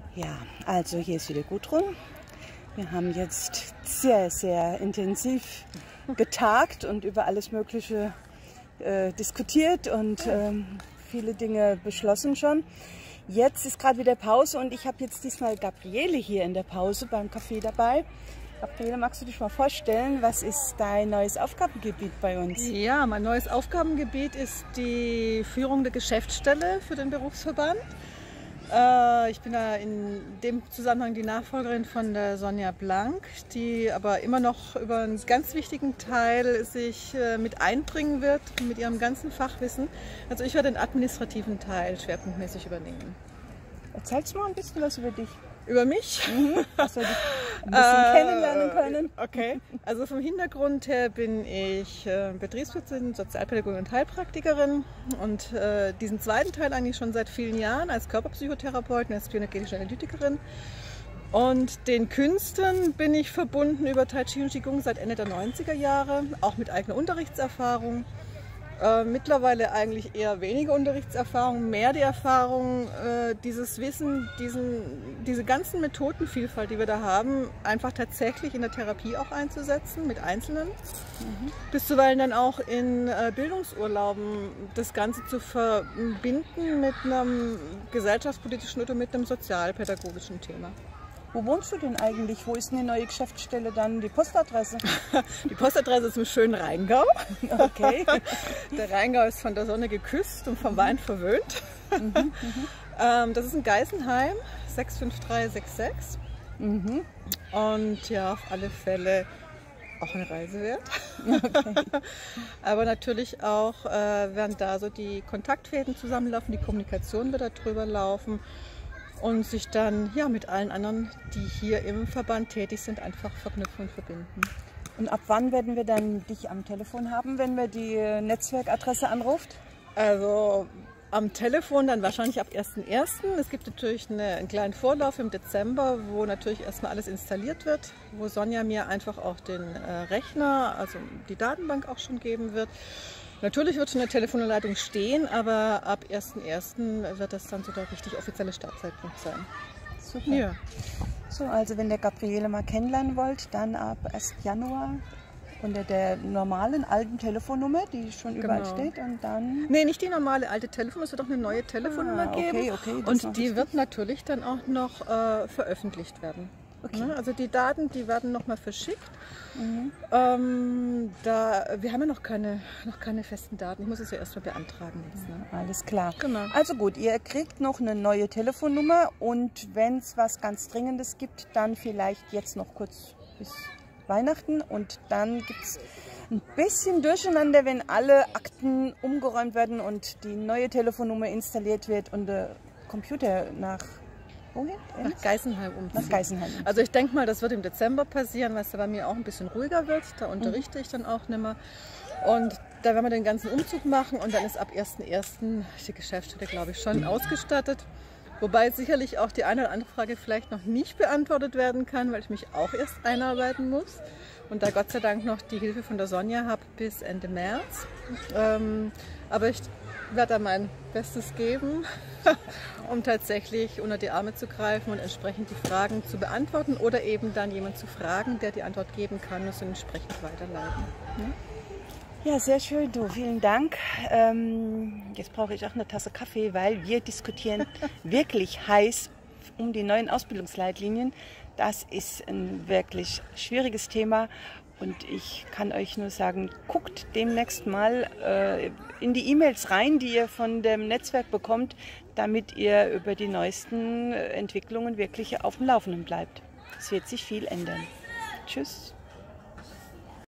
Ja, also hier ist wieder Gudrun. Wir haben jetzt sehr, sehr intensiv getagt und über alles Mögliche diskutiert und viele Dinge beschlossen schon. Jetzt ist gerade wieder Pause und ich habe jetzt diesmal Gabriele hier in der Pause beim Café dabei. Gabriele, magst du dich mal vorstellen, was ist dein neues Aufgabengebiet bei uns? Ja, mein neues Aufgabengebiet ist die Führung der Geschäftsstelle für den Berufsverband. Ich bin da in dem Zusammenhang die Nachfolgerin von der Sonja Blank, die aber immer noch über einen ganz wichtigen Teil sich mit einbringen wird, mit ihrem ganzen Fachwissen. Also ich werde den administrativen Teil schwerpunktmäßig übernehmen. Erzählst du mal ein bisschen was über dich? Über mich? Dass wir dich ein bisschen kennenlernen können. Okay, also vom Hintergrund her bin ich Betriebswirtin, Sozialpädagogin und Heilpraktikerin und diesen zweiten Teil eigentlich schon seit vielen Jahren als Körperpsychotherapeutin, als bioenergetische Analytikerin. Und den Künsten bin ich verbunden über Tai Chi und Qigong seit Ende der 90er Jahre, auch mit eigener Unterrichtserfahrung. Mittlerweile eigentlich eher weniger Unterrichtserfahrung, mehr die Erfahrung, dieses Wissen, diese ganzen Methodenvielfalt, die wir da haben, einfach tatsächlich in der Therapie auch einzusetzen mit Einzelnen. Bis zuweilen dann auch in Bildungsurlauben das Ganze zu verbinden mit einem gesellschaftspolitischen oder mit einem sozialpädagogischen Thema. Wo wohnst du denn eigentlich? Wo ist denn die neue Geschäftsstelle dann? Die Postadresse? Die Postadresse ist im schönen Rheingau. Okay. Der Rheingau ist von der Sonne geküsst und vom Wein verwöhnt. Das ist in Geisenheim, 65366. Und ja, auf alle Fälle auch eine Reise wert. Okay. Aber natürlich auch werden da so die Kontaktfäden zusammenlaufen, die Kommunikation wird da drüber laufen. Und sich dann ja, mit allen anderen, die hier im Verband tätig sind, einfach verknüpfen und verbinden. Und ab wann werden wir dann dich am Telefon haben, wenn wir die Netzwerkadresse anruft? Also am Telefon dann wahrscheinlich ab 1.1. Es gibt natürlich einen kleinen Vorlauf im Dezember, wo natürlich erstmal alles installiert wird, wo Sonja mir einfach auch den Rechner, also die Datenbank auch schon geben wird. Natürlich wird schon eine Telefonleitung stehen, aber ab 1.1. wird das dann so der richtig offizielle Startzeitpunkt sein. Super. Ja. So, also wenn ihr Gabriele mal kennenlernen wollt, dann ab 1. Januar unter der normalen alten Telefonnummer, die schon überall steht, und dann... Nee, nicht die normale alte Telefonnummer, es wird auch eine neue Telefonnummer geben. Okay, und die wird natürlich dann auch noch veröffentlicht werden. Okay. Also die Daten, die werden nochmal verschickt. Wir haben ja noch keine festen Daten. Ich muss es ja erstmal beantragen jetzt. Ne? Alles klar. Genau. Also gut, ihr kriegt noch eine neue Telefonnummer und wenn es was ganz Dringendes gibt, dann vielleicht jetzt noch kurz bis Weihnachten und dann gibt es ein bisschen Durcheinander, wenn alle Akten umgeräumt werden und die neue Telefonnummer installiert wird und der Computer nach... Wohin? Nach Geisenheim umziehen. Nach Geisenheim. Also ich denke mal, das wird im Dezember passieren, weil es da bei mir auch ein bisschen ruhiger wird. Da unterrichte ich dann auch nicht mehr. Und da werden wir den ganzen Umzug machen und dann ist ab 1.1. die Geschäftsstelle, glaube ich, schon ausgestattet. Wobei sicherlich auch die eine oder andere Frage vielleicht noch nicht beantwortet werden kann, weil ich mich auch erst einarbeiten muss. Und da Gott sei Dank noch die Hilfe von der Sonja habe bis Ende März. Aber ich werde da mein Bestes geben, um tatsächlich unter die Arme zu greifen und entsprechend die Fragen zu beantworten oder eben dann jemand zu fragen, der die Antwort geben kann und es entsprechend weiterleiten. Ja, sehr schön, du. Vielen Dank. Jetzt brauche ich auch eine Tasse Kaffee, weil wir diskutieren wirklich heiß um die neuen Ausbildungsleitlinien. Das ist ein wirklich schwieriges Thema. Und ich kann euch nur sagen, guckt demnächst mal in die E-Mails rein, die ihr von dem Netzwerk bekommt, damit ihr über die neuesten Entwicklungen wirklich auf dem Laufenden bleibt. Es wird sich viel ändern. Tschüss.